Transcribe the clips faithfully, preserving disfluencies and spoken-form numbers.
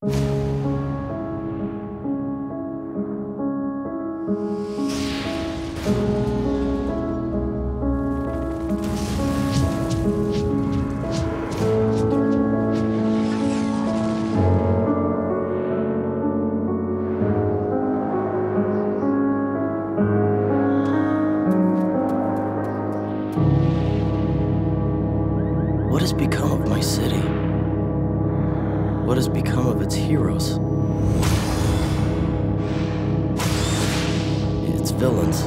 What has become of my city? What has become of its heroes? Its villains?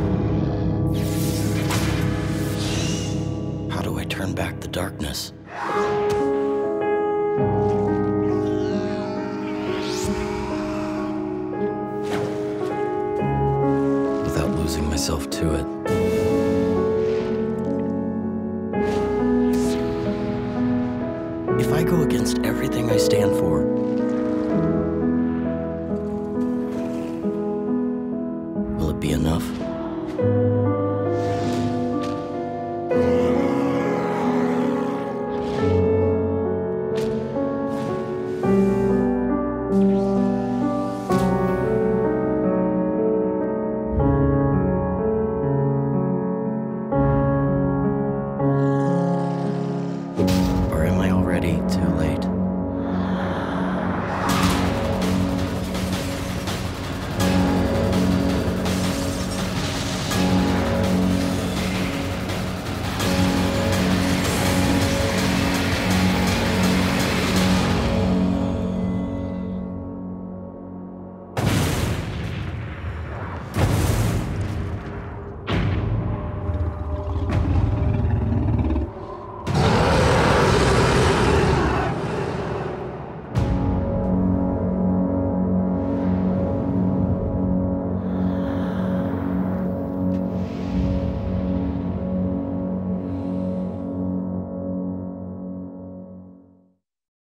How do I turn back the darkness? Without losing myself to it. If I go against everything I stand for,